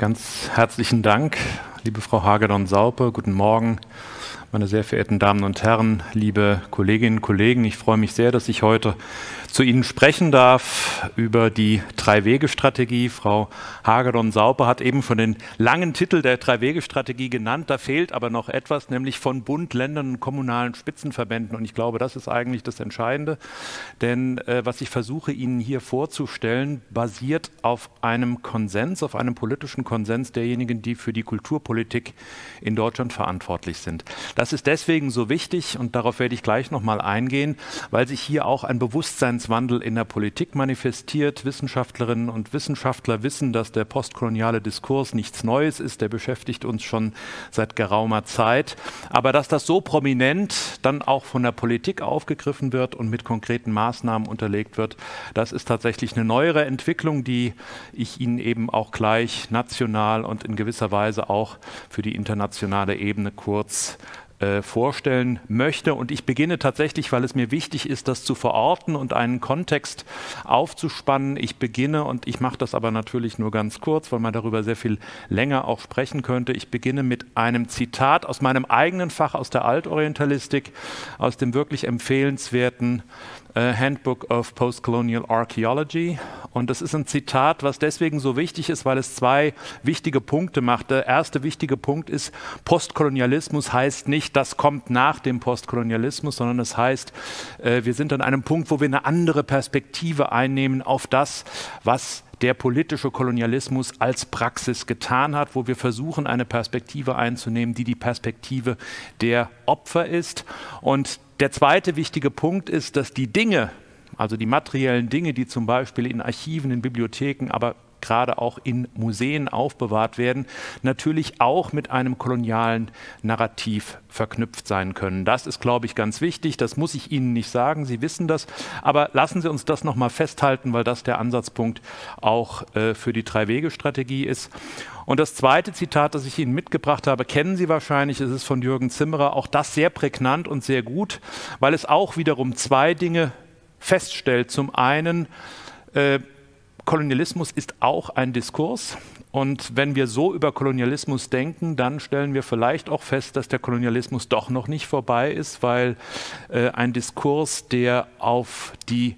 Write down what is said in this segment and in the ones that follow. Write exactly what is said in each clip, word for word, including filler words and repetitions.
Ganz herzlichen Dank, liebe Frau Hagedorn-Saupe. Guten Morgen, meine sehr verehrten Damen und Herren, liebe Kolleginnen und Kollegen. Ich freue mich sehr, dass ich heute zu Ihnen sprechen darf über die Drei-Wege-Strategie. Frau Hagedorn-Saupe hat eben schon den langen Titel der Drei-Wege-Strategie genannt. Da fehlt aber noch etwas, nämlich von Bund, Ländern und kommunalen Spitzenverbänden. Und ich glaube, das ist eigentlich das Entscheidende. Denn äh, was ich versuche, Ihnen hier vorzustellen, basiert auf einem Konsens, auf einem politischen Konsens derjenigen, die für die Kulturpolitik in Deutschland verantwortlich sind. Das ist deswegen so wichtig, und darauf werde ich gleich noch mal eingehen, weil sich hier auch ein Bewusstsein Wandel in der Politik manifestiert. Wissenschaftlerinnen und Wissenschaftler wissen, dass der postkoloniale Diskurs nichts Neues ist. Der beschäftigt uns schon seit geraumer Zeit. Aber dass das so prominent dann auch von der Politik aufgegriffen wird und mit konkreten Maßnahmen unterlegt wird, das ist tatsächlich eine neuere Entwicklung, die ich Ihnen eben auch gleich national und in gewisser Weise auch für die internationale Ebene kurz vorstellen möchte. Und ich beginne tatsächlich, weil es mir wichtig ist, das zu verorten und einen Kontext aufzuspannen. Ich beginne, und ich mache das aber natürlich nur ganz kurz, weil man darüber sehr viel länger auch sprechen könnte. Ich beginne mit einem Zitat aus meinem eigenen Fach, aus der Altorientalistik, aus dem wirklich empfehlenswerten Uh, Handbook of Postcolonial Archaeology. Und das ist ein Zitat, was deswegen so wichtig ist, weil es zwei wichtige Punkte macht. Der erste wichtige Punkt ist, Postkolonialismus heißt nicht, das kommt nach dem Postkolonialismus, sondern es heißt, äh, wir sind an einem Punkt, wo wir eine andere Perspektive einnehmen auf das, was der politische Kolonialismus als Praxis getan hat, wo wir versuchen, eine Perspektive einzunehmen, die die Perspektive der Opfer ist. Und der zweite wichtige Punkt ist, dass die Dinge, also die materiellen Dinge, die zum Beispiel in Archiven, in Bibliotheken, aber gerade auch in Museen aufbewahrt werden, natürlich auch mit einem kolonialen Narrativ verknüpft sein können. Das ist, glaube ich, ganz wichtig. Das muss ich Ihnen nicht sagen. Sie wissen das. Aber lassen Sie uns das nochmal festhalten, weil das der Ansatzpunkt auch äh, für die Drei-Wege-Strategie ist. Und das zweite Zitat, das ich Ihnen mitgebracht habe, kennen Sie wahrscheinlich. Es ist von Jürgen Zimmerer. Auch das sehr prägnant und sehr gut, weil es auch wiederum zwei Dinge feststellt. Zum einen, äh, Kolonialismus ist auch ein Diskurs, und wenn wir so über Kolonialismus denken, dann stellen wir vielleicht auch fest, dass der Kolonialismus doch noch nicht vorbei ist, weil äh, ein Diskurs, der auf die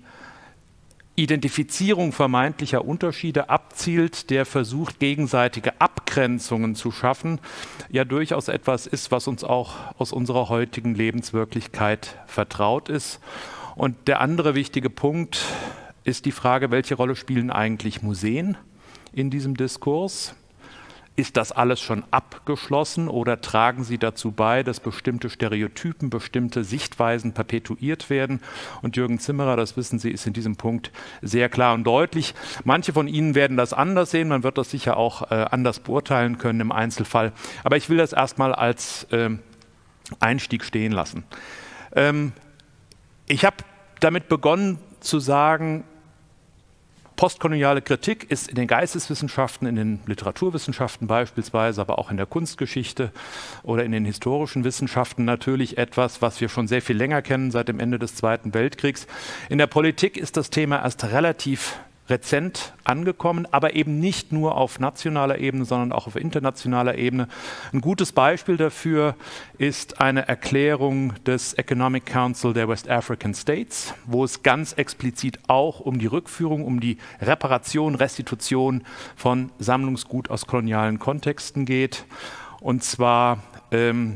Identifizierung vermeintlicher Unterschiede abzielt, der versucht, gegenseitige Abgrenzungen zu schaffen, ja durchaus etwas ist, was uns auch aus unserer heutigen Lebenswirklichkeit vertraut ist. Und der andere wichtige Punkt ist die Frage, welche Rolle spielen eigentlich Museen in diesem Diskurs? Ist das alles schon abgeschlossen oder tragen sie dazu bei, dass bestimmte Stereotypen, bestimmte Sichtweisen perpetuiert werden? Und Jürgen Zimmerer, das wissen Sie, ist in diesem Punkt sehr klar und deutlich. Manche von Ihnen werden das anders sehen, man wird das sicher auch äh, anders beurteilen können im Einzelfall. Aber ich will das erstmal als äh, Einstieg stehen lassen. Ähm, ich habe damit begonnen zu sagen, postkoloniale Kritik ist in den Geisteswissenschaften, in den Literaturwissenschaften beispielsweise, aber auch in der Kunstgeschichte oder in den historischen Wissenschaften natürlich etwas, was wir schon sehr viel länger kennen, seit dem Ende des Zweiten Weltkriegs. In der Politik ist das Thema erst relativ rezent angekommen, aber eben nicht nur auf nationaler Ebene, sondern auch auf internationaler Ebene. Ein gutes Beispiel dafür ist eine Erklärung des Economic Council der West African States, wo es ganz explizit auch um die Rückführung, um die Reparation, Restitution von Sammlungsgut aus kolonialen Kontexten geht. Und zwar ähm,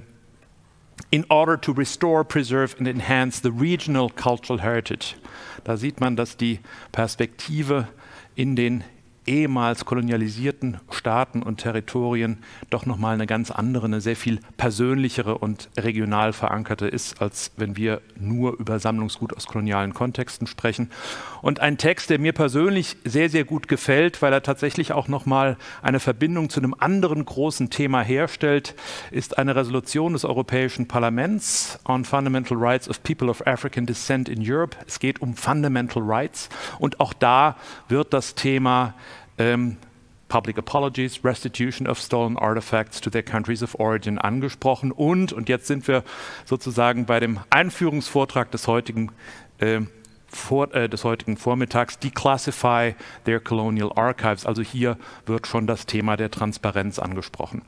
in order to restore, preserve and enhance the regional cultural heritage. Da sieht man, dass die Perspektive in den ehemals kolonialisierten Staaten und Territorien doch nochmal eine ganz andere, eine sehr viel persönlichere und regional verankerte ist, als wenn wir nur über Sammlungsgut aus kolonialen Kontexten sprechen. Und ein Text, der mir persönlich sehr, sehr gut gefällt, weil er tatsächlich auch nochmal eine Verbindung zu einem anderen großen Thema herstellt, ist eine Resolution des Europäischen Parlaments on Fundamental Rights of People of African Descent in Europe. Es geht um Fundamental Rights, und auch da wird das Thema ähm, Public Apologies, Restitution of Stolen Artifacts to their countries of origin angesprochen. Und, und jetzt sind wir sozusagen bei dem Einführungsvortrag des heutigen äh, vor, äh, des heutigen Vormittags, Declassify Their Colonial Archives. Also hier wird schon das Thema der Transparenz angesprochen.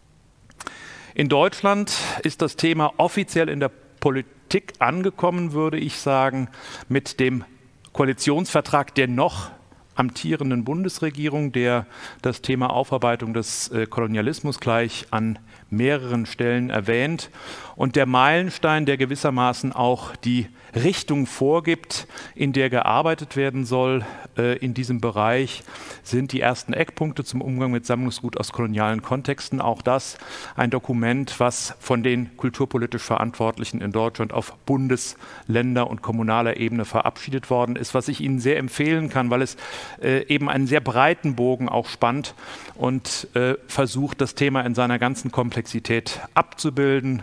In Deutschland ist das Thema offiziell in der Politik angekommen, würde ich sagen, mit dem Koalitionsvertrag der noch amtierenden Bundesregierung, der das Thema Aufarbeitung des äh, Kolonialismus gleich an mehreren Stellen erwähnt. Und der Meilenstein, der gewissermaßen auch die Richtung vorgibt, in der gearbeitet werden soll äh, in diesem Bereich, sind die ersten Eckpunkte zum Umgang mit Sammlungsgut aus kolonialen Kontexten. Auch das ein Dokument, was von den kulturpolitisch Verantwortlichen in Deutschland auf Bundes-, Länder- und kommunaler Ebene verabschiedet worden ist, was ich Ihnen sehr empfehlen kann, weil es äh, eben einen sehr breiten Bogen auch spannt und äh, versucht, das Thema in seiner ganzen Komplexität abzubilden.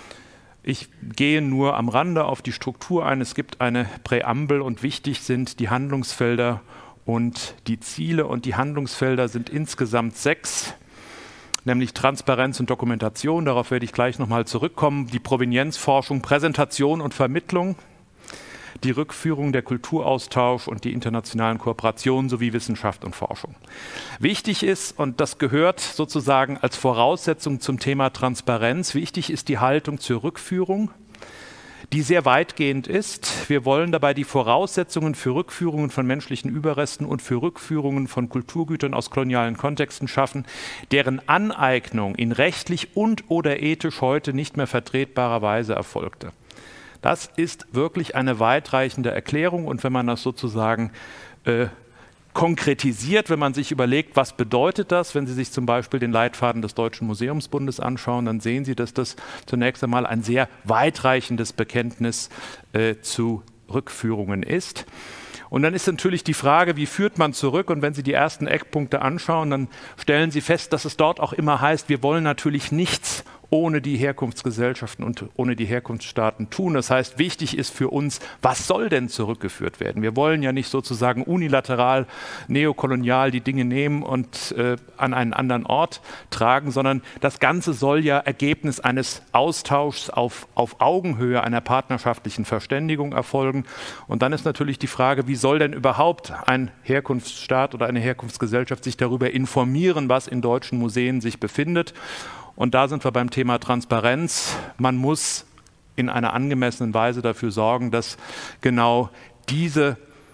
Ich gehe nur am Rande auf die Struktur ein. Es gibt eine Präambel und wichtig sind die Handlungsfelder und die Ziele. Und die Handlungsfelder sind insgesamt sechs, nämlich Transparenz und Dokumentation. Darauf werde ich gleich nochmal zurückkommen. Die Provenienzforschung, Präsentation und Vermittlung, die Rückführung, der Kulturaustausch und die internationalen Kooperationen sowie Wissenschaft und Forschung. Wichtig ist, und das gehört sozusagen als Voraussetzung zum Thema Transparenz, wichtig ist die Haltung zur Rückführung, die sehr weitgehend ist. Wir wollen dabei die Voraussetzungen für Rückführungen von menschlichen Überresten und für Rückführungen von Kulturgütern aus kolonialen Kontexten schaffen, deren Aneignung in rechtlich und oder ethisch heute nicht mehr vertretbarer Weise erfolgte. Das ist wirklich eine weitreichende Erklärung und wenn man das sozusagen äh, konkretisiert, wenn man sich überlegt, was bedeutet das, wenn Sie sich zum Beispiel den Leitfaden des Deutschen Museumsbundes anschauen, dann sehen Sie, dass das zunächst einmal ein sehr weitreichendes Bekenntnis äh, zu Rückführungen ist. Und dann ist natürlich die Frage, wie führt man zurück? Und wenn Sie die ersten Eckpunkte anschauen, dann stellen Sie fest, dass es dort auch immer heißt, wir wollen natürlich nichts ohne die Herkunftsgesellschaften und ohne die Herkunftsstaaten tun. Das heißt, wichtig ist für uns, was soll denn zurückgeführt werden? Wir wollen ja nicht sozusagen unilateral, neokolonial die Dinge nehmen und äh, an einen anderen Ort tragen, sondern das Ganze soll ja Ergebnis eines Austauschs auf, auf Augenhöhe, einer partnerschaftlichen Verständigung erfolgen. Und dann ist natürlich die Frage, wie soll denn überhaupt ein Herkunftsstaat oder eine Herkunftsgesellschaft sich darüber informieren, was in deutschen Museen sich befindet? Und da sind wir beim Thema Transparenz. Man muss in einer angemessenen Weise dafür sorgen, dass genau diese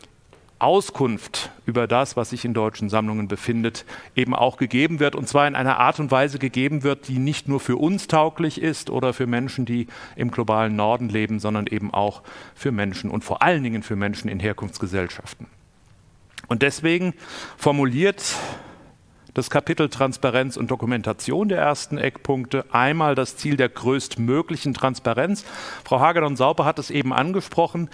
Auskunft über das, was sich in deutschen Sammlungen befindet, eben auch gegeben wird. Und zwar in einer Art und Weise gegeben wird, die nicht nur für uns tauglich ist oder für Menschen, die im globalen Norden leben, sondern eben auch für Menschen und vor allen Dingen für Menschen in Herkunftsgesellschaften. Und deswegen formuliert das Kapitel Transparenz und Dokumentation der ersten Eckpunkte einmal das Ziel der größtmöglichen Transparenz. Frau Hagedorn-Saupe hat es eben angesprochen.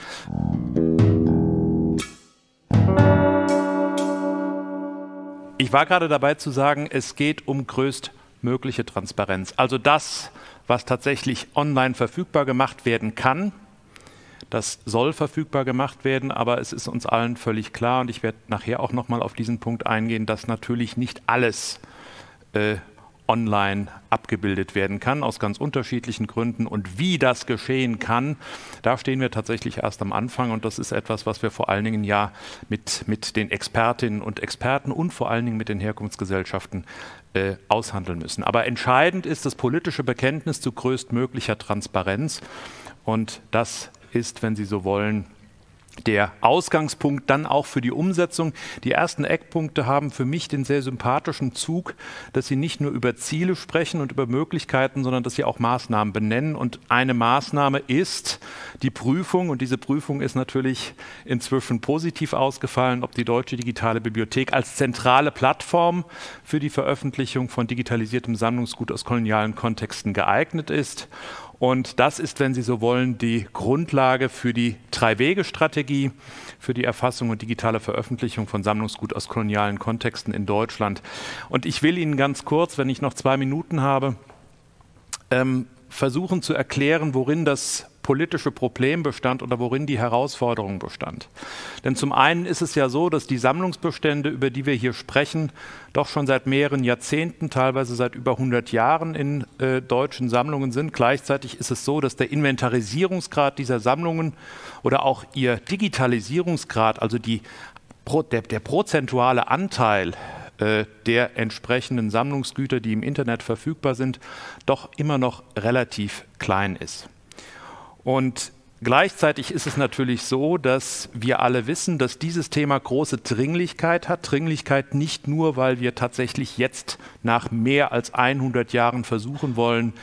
Ich war gerade dabei zu sagen, es geht um größtmögliche Transparenz. Also das, was tatsächlich online verfügbar gemacht werden kann. Das soll verfügbar gemacht werden, aber es ist uns allen völlig klar und ich werde nachher auch nochmal auf diesen Punkt eingehen, dass natürlich nicht alles äh, online abgebildet werden kann, aus ganz unterschiedlichen Gründen. Und wie das geschehen kann, da stehen wir tatsächlich erst am Anfang und das ist etwas, was wir vor allen Dingen ja mit, mit den Expertinnen und Experten und vor allen Dingen mit den Herkunftsgesellschaften äh, aushandeln müssen. Aber entscheidend ist das politische Bekenntnis zu größtmöglicher Transparenz und das ist, wenn Sie so wollen, der Ausgangspunkt dann auch für die Umsetzung. Die ersten Eckpunkte haben für mich den sehr sympathischen Zug, dass sie nicht nur über Ziele sprechen und über Möglichkeiten, sondern dass sie auch Maßnahmen benennen. Und eine Maßnahme ist die Prüfung. Und diese Prüfung ist natürlich inzwischen positiv ausgefallen, ob die Deutsche Digitale Bibliothek als zentrale Plattform für die Veröffentlichung von digitalisiertem Sammlungsgut aus kolonialen Kontexten geeignet ist. Und das ist, wenn Sie so wollen, die Grundlage für die Drei-Wege-Strategie, für die Erfassung und digitale Veröffentlichung von Sammlungsgut aus kolonialen Kontexten in Deutschland. Und ich will Ihnen ganz kurz, wenn ich noch zwei Minuten habe, ähm, versuchen zu erklären, worin das politische Problem bestand oder worin die Herausforderung bestand. Denn zum einen ist es ja so, dass die Sammlungsbestände, über die wir hier sprechen, doch schon seit mehreren Jahrzehnten, teilweise seit über hundert Jahren in äh, deutschen Sammlungen sind. Gleichzeitig ist es so, dass der Inventarisierungsgrad dieser Sammlungen oder auch ihr Digitalisierungsgrad, also die, der, der prozentuale Anteil der entsprechenden Sammlungsgüter, die im Internet verfügbar sind, doch immer noch relativ klein ist. Und gleichzeitig ist es natürlich so, dass wir alle wissen, dass dieses Thema große Dringlichkeit hat. Dringlichkeit nicht nur, weil wir tatsächlich jetzt nach mehr als hundert Jahren versuchen wollen,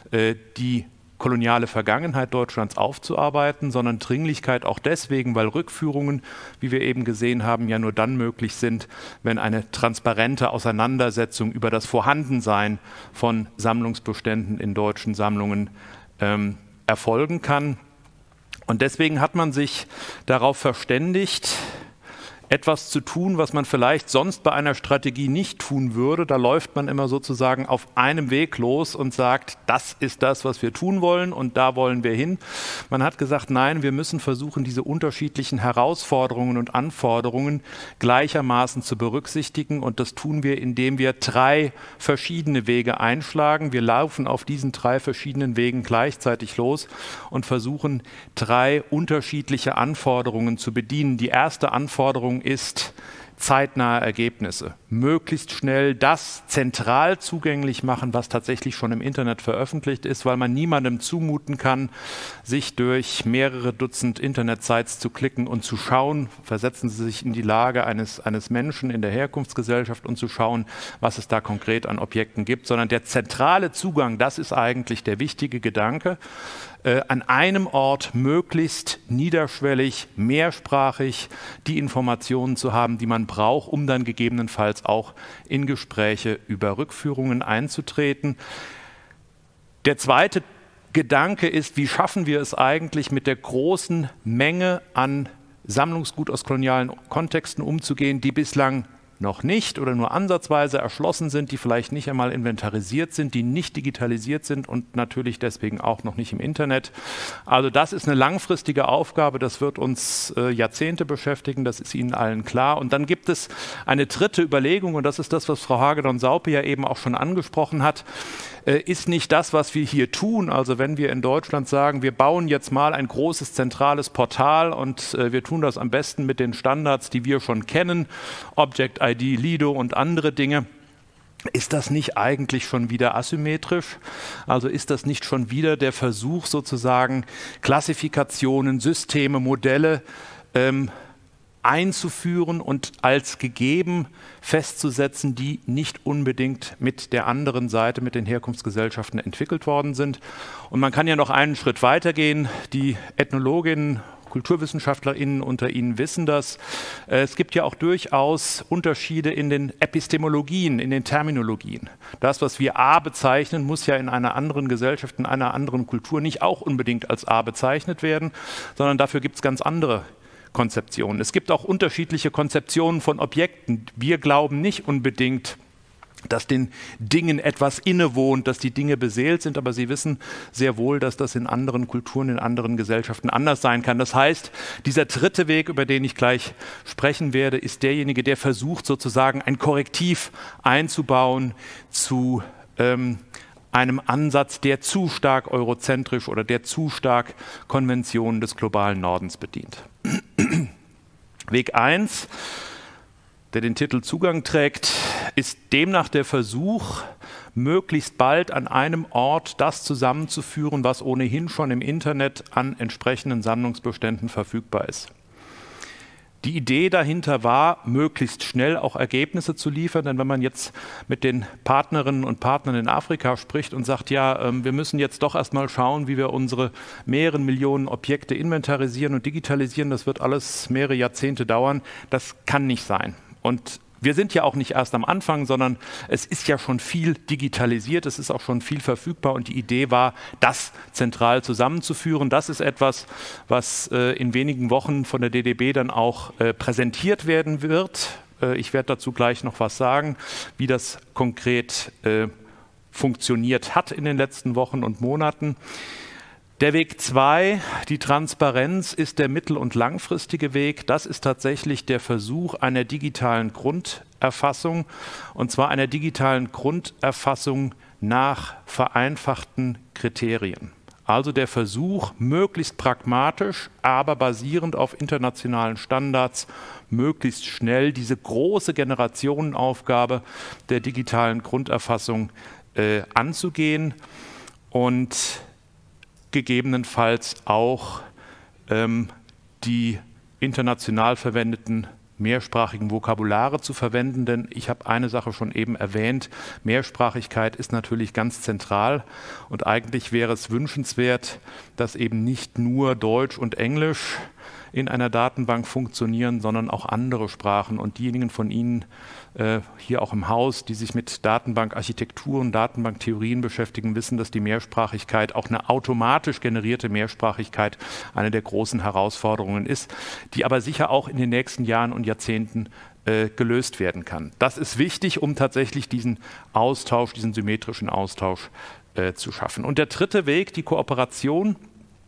die koloniale Vergangenheit Deutschlands aufzuarbeiten, sondern Dringlichkeit auch deswegen, weil Rückführungen, wie wir eben gesehen haben, ja nur dann möglich sind, wenn eine transparente Auseinandersetzung über das Vorhandensein von Sammlungsbeständen in deutschen Sammlungen ähm, erfolgen kann. Und deswegen hat man sich darauf verständigt, etwas zu tun, was man vielleicht sonst bei einer Strategie nicht tun würde. Da läuft man immer sozusagen auf einem Weg los und sagt, das ist das, was wir tun wollen und da wollen wir hin. Man hat gesagt, nein, wir müssen versuchen, diese unterschiedlichen Herausforderungen und Anforderungen gleichermaßen zu berücksichtigen, und das tun wir, indem wir drei verschiedene Wege einschlagen. Wir laufen auf diesen drei verschiedenen Wegen gleichzeitig los und versuchen, drei unterschiedliche Anforderungen zu bedienen. Die erste Anforderung ist zeitnahe Ergebnisse. Möglichst schnell das zentral zugänglich machen, was tatsächlich schon im Internet veröffentlicht ist, weil man niemandem zumuten kann, sich durch mehrere Dutzend Internetsites zu klicken und zu schauen, versetzen Sie sich in die Lage eines, eines Menschen in der Herkunftsgesellschaft und zu schauen, was es da konkret an Objekten gibt, sondern der zentrale Zugang, das ist eigentlich der wichtige Gedanke, äh, an einem Ort möglichst niederschwellig, mehrsprachig die Informationen zu haben, die man braucht, um dann gegebenenfalls auch in Gespräche über Rückführungen einzutreten. Der zweite Gedanke ist, wie schaffen wir es eigentlich, mit der großen Menge an Sammlungsgut aus kolonialen Kontexten umzugehen, die bislang noch nicht oder nur ansatzweise erschlossen sind, die vielleicht nicht einmal inventarisiert sind, die nicht digitalisiert sind und natürlich deswegen auch noch nicht im Internet. Also das ist eine langfristige Aufgabe, das wird uns äh, Jahrzehnte beschäftigen, das ist Ihnen allen klar. Und dann gibt es eine dritte Überlegung, und das ist das, was Frau Hagedorn-Saupe ja eben auch schon angesprochen hat, äh, ist nicht das, was wir hier tun. Also wenn wir in Deutschland sagen, wir bauen jetzt mal ein großes zentrales Portal und äh, wir tun das am besten mit den Standards, die wir schon kennen, Object I D, Lido und andere Dinge. Ist das nicht eigentlich schon wieder asymmetrisch? Also ist das nicht schon wieder der Versuch, sozusagen Klassifikationen, Systeme, Modelle ähm, einzuführen und als gegeben festzusetzen, die nicht unbedingt mit der anderen Seite, mit den Herkunftsgesellschaften entwickelt worden sind? Und man kann ja noch einen Schritt weitergehen. Die Ethnologinnen, KulturwissenschaftlerInnen unter Ihnen wissen das. Es gibt ja auch durchaus Unterschiede in den Epistemologien, in den Terminologien. Das, was wir A bezeichnen, muss ja in einer anderen Gesellschaft, in einer anderen Kultur nicht auch unbedingt als A bezeichnet werden, sondern dafür gibt es ganz andere Konzeptionen. Es gibt auch unterschiedliche Konzeptionen von Objekten. Wir glauben nicht unbedingt, dass den Dingen etwas innewohnt, dass die Dinge beseelt sind, aber Sie wissen sehr wohl, dass das in anderen Kulturen, in anderen Gesellschaften anders sein kann. Das heißt, dieser dritte Weg, über den ich gleich sprechen werde, ist derjenige, der versucht, sozusagen ein Korrektiv einzubauen zu ähm, einem Ansatz, der zu stark eurozentrisch oder der zu stark Konventionen des globalen Nordens bedient. Weg eins, der den Titel Zugang trägt, ist demnach der Versuch, möglichst bald an einem Ort das zusammenzuführen, was ohnehin schon im Internet an entsprechenden Sammlungsbeständen verfügbar ist. Die Idee dahinter war, möglichst schnell auch Ergebnisse zu liefern, denn wenn man jetzt mit den Partnerinnen und Partnern in Afrika spricht und sagt, ja, äh, wir müssen jetzt doch erstmal schauen, wie wir unsere mehreren Millionen Objekte inventarisieren und digitalisieren, das wird alles mehrere Jahrzehnte dauern, das kann nicht sein. Und wir sind ja auch nicht erst am Anfang, sondern es ist ja schon viel digitalisiert, es ist auch schon viel verfügbar und die Idee war, das zentral zusammenzuführen. Das ist etwas, was äh, in wenigen Wochen von der D D B dann auch äh, präsentiert werden wird. Äh, ich werde dazu gleich noch was sagen, wie das konkret äh, funktioniert hat in den letzten Wochen und Monaten. Der Weg zwei, die Transparenz, ist der mittel- und langfristige Weg. Das ist tatsächlich der Versuch einer digitalen Grunderfassung, und zwar einer digitalen Grunderfassung nach vereinfachten Kriterien. Also der Versuch, möglichst pragmatisch, aber basierend auf internationalen Standards, möglichst schnell diese große Generationenaufgabe der digitalen Grunderfassung äh, anzugehen und gegebenenfalls auch ähm, die international verwendeten mehrsprachigen Vokabulare zu verwenden, denn ich habe eine Sache schon eben erwähnt, Mehrsprachigkeit ist natürlich ganz zentral und eigentlich wäre es wünschenswert, dass eben nicht nur Deutsch und Englisch in einer Datenbank funktionieren, sondern auch andere Sprachen. Und diejenigen von Ihnen äh, hier auch im Haus, die sich mit Datenbankarchitektur und Datenbanktheorien beschäftigen, wissen, dass die Mehrsprachigkeit, auch eine automatisch generierte Mehrsprachigkeit, eine der großen Herausforderungen ist, die aber sicher auch in den nächsten Jahren und Jahrzehnten äh, gelöst werden kann. Das ist wichtig, um tatsächlich diesen Austausch, diesen symmetrischen Austausch äh, zu schaffen. Und der dritte Weg, die Kooperation,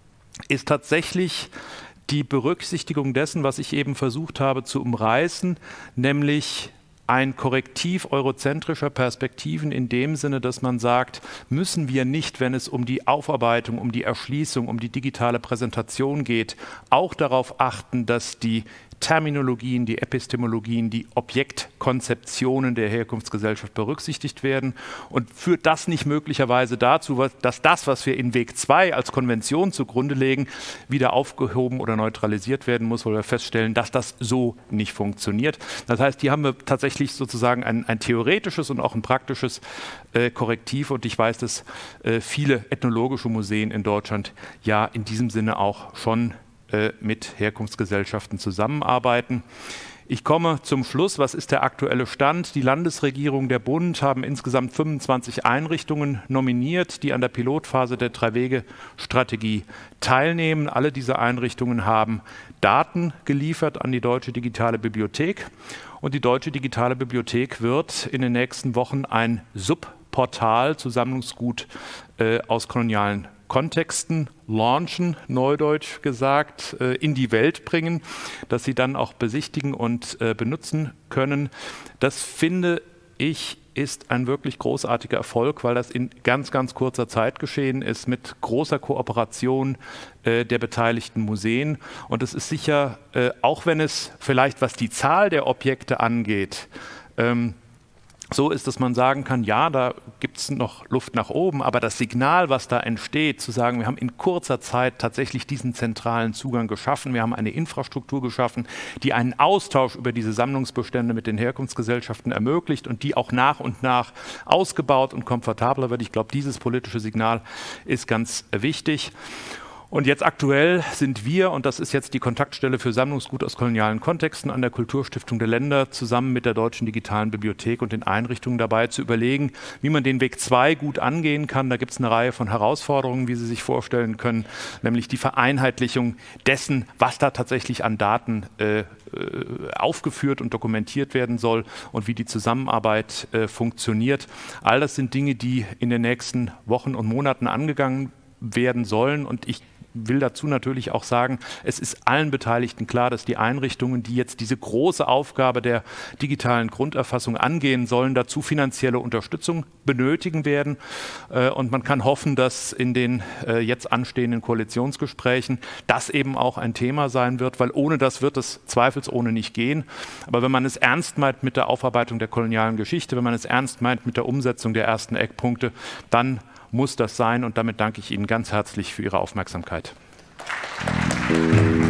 ist tatsächlich die Berücksichtigung dessen, was ich eben versucht habe zu umreißen, nämlich ein Korrektiv eurozentrischer Perspektiven in dem Sinne, dass man sagt, müssen wir nicht, wenn es um die Aufarbeitung, um die Erschließung, um die digitale Präsentation geht, auch darauf achten, dass die Terminologien, die Epistemologien, die Objektkonzeptionen der Herkunftsgesellschaft berücksichtigt werden, und führt das nicht möglicherweise dazu, dass das, was wir in Weg zwei als Konvention zugrunde legen, wieder aufgehoben oder neutralisiert werden muss, weil wir feststellen, dass das so nicht funktioniert. Das heißt, hier haben wir tatsächlich sozusagen ein, ein theoretisches und auch ein praktisches äh, Korrektiv, und ich weiß, dass äh, viele ethnologische Museen in Deutschland ja in diesem Sinne auch schon mit Herkunftsgesellschaften zusammenarbeiten. Ich komme zum Schluss. Was ist der aktuelle Stand? Die Landesregierung, der Bund haben insgesamt fünfundzwanzig Einrichtungen nominiert, die an der Pilotphase der Drei-Wege-Strategie teilnehmen. Alle diese Einrichtungen haben Daten geliefert an die Deutsche Digitale Bibliothek. Und die Deutsche Digitale Bibliothek wird in den nächsten Wochen ein Subportal zu Sammlungsgut äh, aus kolonialen Kontexten launchen, neudeutsch gesagt, in die Welt bringen, dass sie dann auch besichtigen und benutzen können. Das finde ich ist ein wirklich großartiger Erfolg, weil das in ganz, ganz kurzer Zeit geschehen ist, mit großer Kooperation der beteiligten Museen. Und es ist sicher, auch wenn es vielleicht, was die Zahl der Objekte angeht, so ist, dass man sagen kann, ja, da gibt es noch Luft nach oben, aber das Signal, was da entsteht, zu sagen, wir haben in kurzer Zeit tatsächlich diesen zentralen Zugang geschaffen, wir haben eine Infrastruktur geschaffen, die einen Austausch über diese Sammlungsbestände mit den Herkunftsgesellschaften ermöglicht und die auch nach und nach ausgebaut und komfortabler wird. Ich glaube, dieses politische Signal ist ganz wichtig. Und jetzt aktuell sind wir, und das ist jetzt die Kontaktstelle für Sammlungsgut aus kolonialen Kontexten an der Kulturstiftung der Länder, zusammen mit der Deutschen Digitalen Bibliothek und den Einrichtungen dabei zu überlegen, wie man den Weg zwei gut angehen kann. Da gibt es eine Reihe von Herausforderungen, wie Sie sich vorstellen können, nämlich die Vereinheitlichung dessen, was da tatsächlich an Daten äh, aufgeführt und dokumentiert werden soll und wie die Zusammenarbeit äh, funktioniert. All das sind Dinge, die in den nächsten Wochen und Monaten angegangen werden sollen, und ich will dazu natürlich auch sagen, es ist allen Beteiligten klar, dass die Einrichtungen, die jetzt diese große Aufgabe der digitalen Grunderfassung angehen sollen, dazu finanzielle Unterstützung benötigen werden. Und man kann hoffen, dass in den jetzt anstehenden Koalitionsgesprächen das eben auch ein Thema sein wird, weil ohne das wird es zweifelsohne nicht gehen. Aber wenn man es ernst meint mit der Aufarbeitung der kolonialen Geschichte, wenn man es ernst meint mit der Umsetzung der ersten Eckpunkte, dann muss das sein, und damit danke ich Ihnen ganz herzlich für Ihre Aufmerksamkeit.